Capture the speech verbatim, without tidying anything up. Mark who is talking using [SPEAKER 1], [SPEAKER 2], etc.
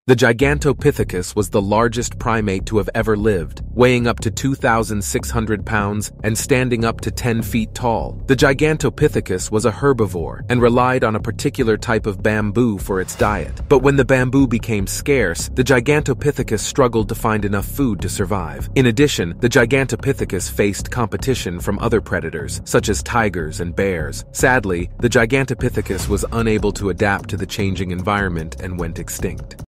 [SPEAKER 1] The Gigantopithecus was the largest primate to have ever lived, weighing up to two thousand six hundred pounds and standing up to ten feet tall. The Gigantopithecus was a herbivore and relied on a particular type of bamboo for its diet. But when the bamboo became scarce, the Gigantopithecus struggled to find enough food to survive. In addition, the Gigantopithecus faced competition from other predators, such as tigers and bears. Sadly, the Gigantopithecus was unable to adapt to the changing environment and went extinct.